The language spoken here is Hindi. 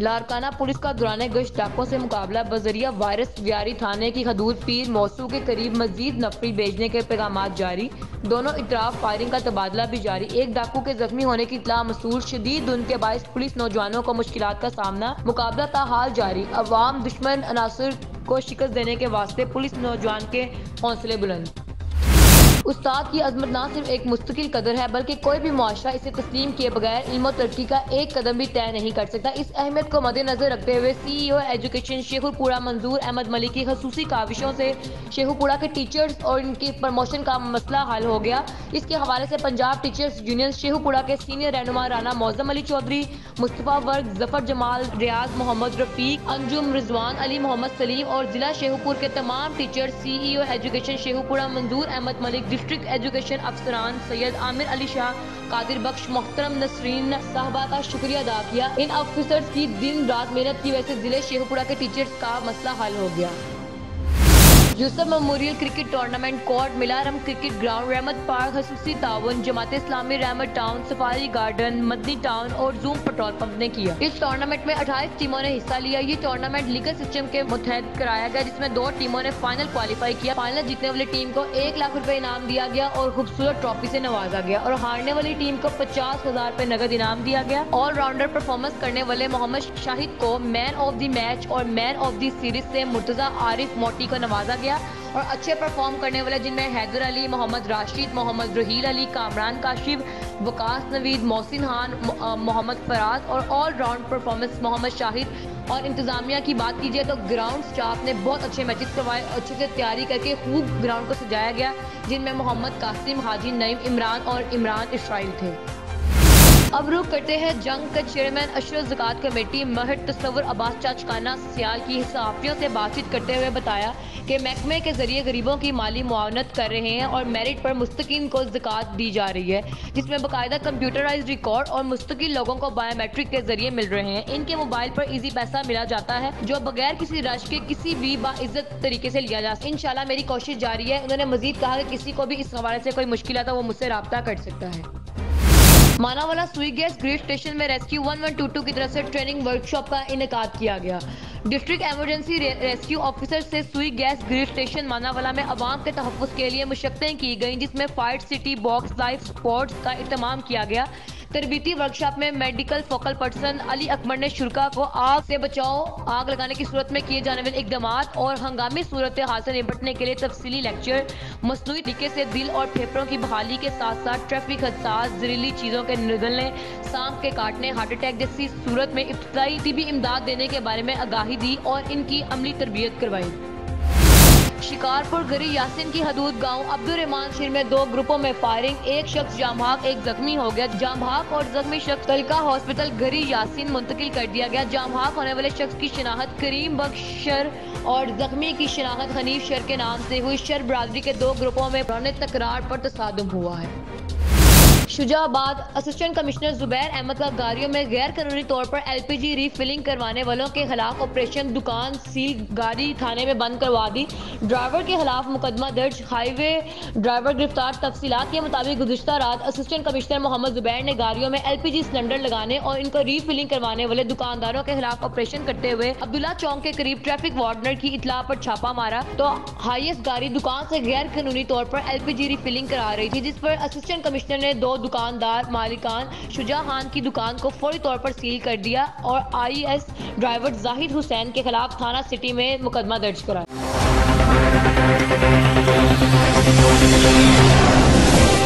लारकाना पुलिस का दौरान गश्त डाकों से मुकाबला बजरिया वायरस व्यारी थाने की हदूद पीर मौसू के करीब मजीद नफरी भेजने के पैगाम जारी। दोनों इतराफ फायरिंग का तबादला भी जारी। एक डाकू के जख्मी होने की इत्तला मसूल। शदीद धुंध के बायस पुलिस नौजवानों को मुश्किलात का सामना। मुकाबला ताहाल जारी। अवाम दुश्मन अनासर को शिकस्त देने के वास्ते पुलिस नौजवान के हौसले बुलंद। उस्ताद की अजमत न सिर्फ एक मुस्तकिल कदर है बल्कि कोई भी मुआशरा इसे तस्लीम किए बगैर इल्म तरक्की का एक कदम भी तय नहीं कर सकता। इस अहमियत को मद्देनजर रखते हुए CEO एजुकेशन शेखुपुरा मंजूर अहमद मलिक की खसूसी काविशों से शेखुपुरा के टीचर्स और इनकी प्रमोशन का मसला हल हो गया। इसके हवाले से पंजाब टीचर्स यूनियन शेखुपुरा के सीनियर रहनुमा राना मौजम अली चौधरी, मुस्तफ़ा वर्ग, जफर जमाल, रियाज मोहम्मद रफीक, अंजुम रिजवान अली मोहम्मद सलीम और जिला शेखुपुर के तमाम टीचर्स CEO एजुकेशन शेखुपुरा मंजूर अहमद मलिक, डिस्ट्रिक्ट एजुकेशन अफसरान सैयद आमिर अली शाह, कादिर बख्श, मोहतरम नसरीन साहबा का शुक्रिया अदा किया। इन ऑफिसर्स की दिन रात मेहनत की वजह से जिले शेखुपुरा के टीचर्स का मसला हल हो गया। Yusuf memorial cricket tournament court, मिलारम क्रिकेट ग्राउंड, रहमत पार्क, खसूसी ताउन, Jamaat Islami Rahmat town, safari garden, Madani town और जूम पेट्रोल पंप ने किया। इस टूर्नामेंट में 28 टीमों ने हिस्सा लिया। ये टूर्नामेंट लीगल सिस्टम के मुतहत कराया गया जिसमें 2 टीमों ने फाइनल क्वालिफाई किया। फाइनल जीतने वाली टीम को 1 लाख रुपए इनाम दिया गया और खूबसूरत ट्रॉफी से नवाजा गया और हारने वाली टीम को 50,000 रुपए नगद इनाम दिया गया। ऑलराउंडर परफॉर्मेंस करने वाले मोहम्मद शाहिद को मैन ऑफ द मैच और मैन ऑफ द सीरीज से मुर्तजा आरिफ मोटी को नवाजा गया और अच्छे परफॉर्म करने वाले जिनमें हैदर अली, मोहम्मद राशिद, मोहम्मद रहील अली, कामरान काशिफ, वकास नवीद, मोहसिन खान, मोहम्मद फराज और all round performance Mohammad Shahid. और इंतजामिया की बात कीजिए तो ग्राउंड स्टाफ ने बहुत अच्छे मैचेस करवाए, अच्छे से तैयारी करके खूब ग्राउंड को सजाया गया जिनमें मोहम्मद कासिम, हाजी नईम, इमरान और इमरान इसराइल थे। अब रुख करते हैं जंग का चेयरमैन अशरफ ज़कात कमेटी महर तस्वुर अब्बास चाचकाना सियाल की सहाफ़ियों से बातचीत करते हुए बताया कि महकमे के जरिए गरीबों की माली मुआवनत कर रहे हैं और मेरिट पर मुस्तकिन को ज़कात दी जा रही है जिसमें बाकायदा कंप्यूटराइज रिकॉर्ड और मुस्तकिल लोगों को बायोमेट्रिक के जरिए मिल रहे हैं। इनके मोबाइल पर इजी पैसा मिला जाता है जो बगैर किसी रश के किसी भी बाइज्जत तरीके से लिया जा सकता है। इंशाल्लाह मेरी कोशिश जारी है। उन्होंने मजीद कहा कि किसी को भी इस हवाले से कोई मुश्किल आता है वो मुझसे रब्ता कर सकता है। Manawala Sui gas grid station में रेस्क्यू 1122 की तरफ से ट्रेनिंग वर्कशॉप का इनेकाद किया गया। डिस्ट्रिक्ट एमरजेंसी रेस्क्यू ऑफिसर से सुई गैस ग्रिड स्टेशन मानावाला में अवाम के तहफ़्फ़ुज़ के लिए मशक्क़तें की गई जिसमें fire city box life sports का इत्तमाम किया गया। तरबीती वर्कशॉप में medical focal person Ali Akbar ने शुरा को आग से बचाव, आग लगाने की सूरत में किए जाने वाले इकदामात और हंगामी सूरत हाल से निपटने के लिए तफसीली लेक्चर, मसनूई तरीके से दिल और फेफड़ों की बहाली के साथ साथ ट्रैफिक हादसा, जहरीली चीज़ों के निगलने, सांप के काटने, हार्ट अटैक जैसी सूरत में इब्तदाई तिबी इमदाद देने के बारे में आगाही दी और इनकी अमली तरबियत करवाई। शिकारपुर गरी यासिन की हदूद गांव अब्दुल रहमान शहर में 2 ग्रुपों में फायरिंग, एक शख्स जाम भाग, एक जख्मी हो गया। जाम भाग और जख्मी शख्स तलका हॉस्पिटल गरी यासिन मुंतकिल कर दिया गया। जाम भाग होने वाले शख्स की शिनाख्त करीम बख्श शर और जख्मी की शिनाख्त हनीफ शर के नाम से हुई। शर बरादरी के 2 ग्रुपों में पुराने तकरार पर तसादुम हुआ है। शुजाबाद असिस्टेंट कमिश्नर जुबैर अहमद का गाड़ियों में गैर कानूनी तौर पर LPG रीफिलिंग करवाने वालों के खिलाफ ऑपरेशन दुकान सील, गाड़ी थाने में बंद करवा दी। ड्राइवर के खिलाफ मुकदमा दर्ज, हाईवे ड्राइवर गिरफ्तार। तफसीलात के मुताबिक गुज़िश्ता रात असिस्टेंट कमिश्नर मोहम्मद जुबैर ने गाड़ियों में LPG सिलेंडर लगाने और इनको रीफिलिंग करवाने वाले दुकानदारों के खिलाफ ऑपरेशन करते हुए अब्दुल्ला चौक के करीब ट्रैफिक वार्डनर की इतला पर छापा मारा तो हाईएस्ट गाड़ी दुकान से गैर कानूनी तौर पर LPG रीफिलिंग करा रही थी जिस पर असिस्टेंट कमिश्नर ने 2 दुकानदार मालिकान शुजा खान की दुकान को फौरी तौर पर सील कर दिया और IS ड्राइवर जाहिद हुसैन के खिलाफ थाना सिटी में मुकदमा दर्ज कराया।